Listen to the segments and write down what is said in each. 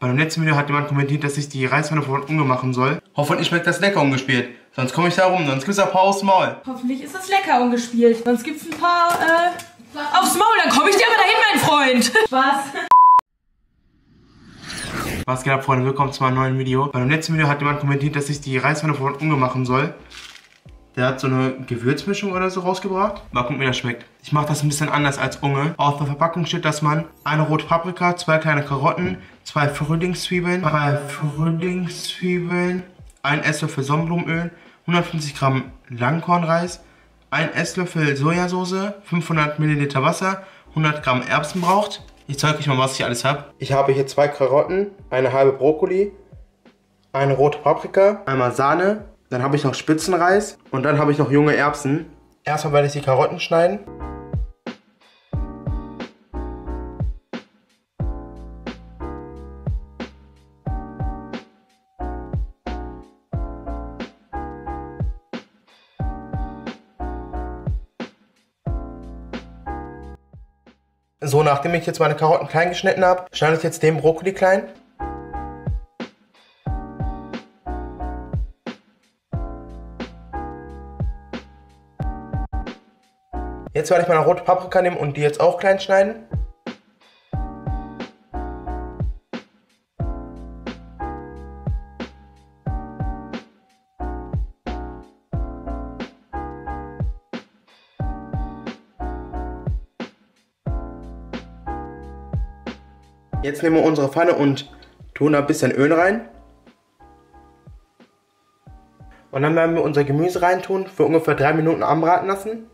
Bei dem letzten Video hat jemand kommentiert, dass ich die Reispfanne von Unge machen soll. Hoffentlich schmeckt das lecker ungespielt. Sonst komme ich da rum, sonst gibt's ein paar aufs Maul. Hoffentlich ist das lecker ungespielt. Sonst gibt's ein paar, aufs Maul. Dann komme ich dir aber dahin, mein Freund. Spaß. Was geht ab, Freunde? Willkommen zu meinem neuen Video. Bei dem letzten Video hat jemand kommentiert, dass ich die Reispfanne von Unge machen soll. Der hat so eine Gewürzmischung oder so rausgebracht. Mal gucken, wie das schmeckt. Ich mache das ein bisschen anders als Unge. Auf der Verpackung steht, dass man eine rote Paprika, 2 kleine Karotten, 2 Frühlingszwiebeln, 1 Esslöffel Sonnenblumenöl, 150 Gramm Langkornreis, 1 Esslöffel Sojasauce, 500 Milliliter Wasser, 100 Gramm Erbsen braucht. Ich zeige euch mal, was ich alles habe. Ich habe hier 2 Karotten, eine halbe Brokkoli, eine rote Paprika, einmal Sahne. Dann habe ich noch Spitzenreis und dann habe ich noch junge Erbsen. Erstmal werde ich die Karotten schneiden. So, nachdem ich jetzt meine Karotten klein geschnitten habe, schneide ich jetzt den Brokkoli klein. Jetzt werde ich meine rote Paprika nehmen und die jetzt auch klein schneiden. Jetzt nehmen wir unsere Pfanne und tun da ein bisschen Öl rein. Und dann werden wir unser Gemüse reintun, für ungefähr 3 Minuten anbraten lassen.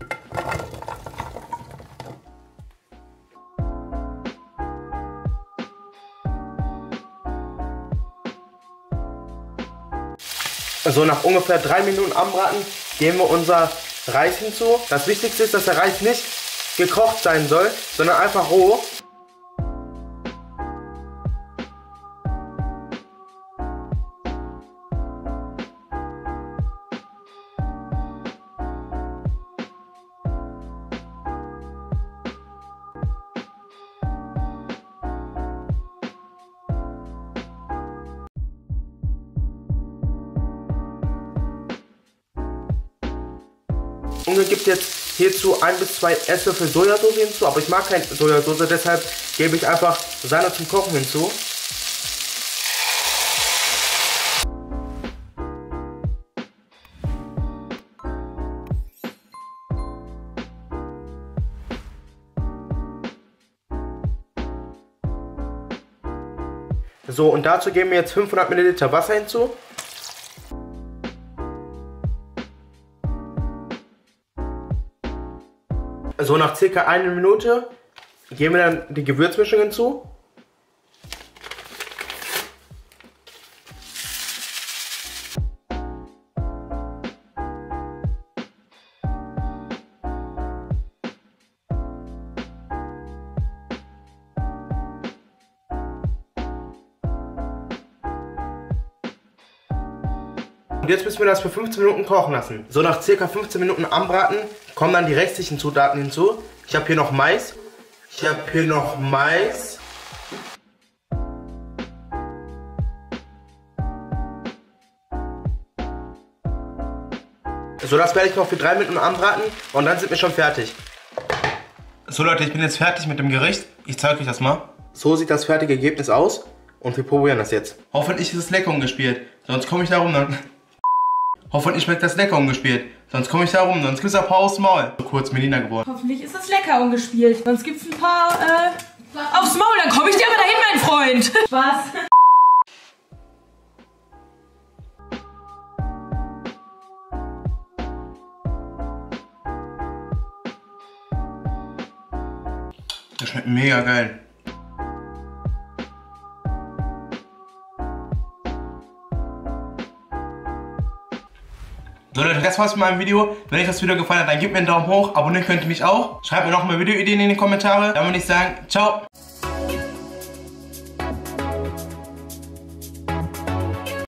So, nach ungefähr 3 Minuten anbraten geben wir unser Reis hinzu. Das Wichtigste ist, dass der Reis nicht gekocht sein soll, sondern einfach roh. Unge gibt jetzt hierzu 1 bis 2 Esslöffel Sojasauce hinzu, aber ich mag keine Sojasauce, deshalb gebe ich einfach Sahne zum Kochen hinzu. So, und dazu geben wir jetzt 500 Milliliter Wasser hinzu. So, nach circa 1 Minute geben wir dann die Gewürzmischung hinzu. Und jetzt müssen wir das für 15 Minuten kochen lassen. So, nach circa 15 Minuten anbraten kommen dann die restlichen Zutaten hinzu. Ich habe hier noch Mais. So, das werde ich noch für 3 Minuten anbraten und dann sind wir schon fertig. So Leute, ich bin jetzt fertig mit dem Gericht. Ich zeige euch das mal. So sieht das fertige Ergebnis aus und wir probieren das jetzt. Hoffentlich ist es lecker ungespielt, sonst komme ich da rum dann. Hoffentlich schmeckt das lecker ungespielt. Sonst komme ich da rum, sonst gibt's ein paar aufs Maul. So kurz Melina geworden. Hoffentlich ist das lecker ungespielt. Sonst gibt's ein paar, aufs Maul. Dann komme ich dir aber dahin, mein Freund. Spaß. Das schmeckt mega geil. So Leute, das war's mit meinem Video. Wenn euch das Video gefallen hat, dann gebt mir einen Daumen hoch, abonnieren könnt ihr mich auch. Schreibt mir noch mehr Videoideen in die Kommentare. Dann würde ich sagen, ciao.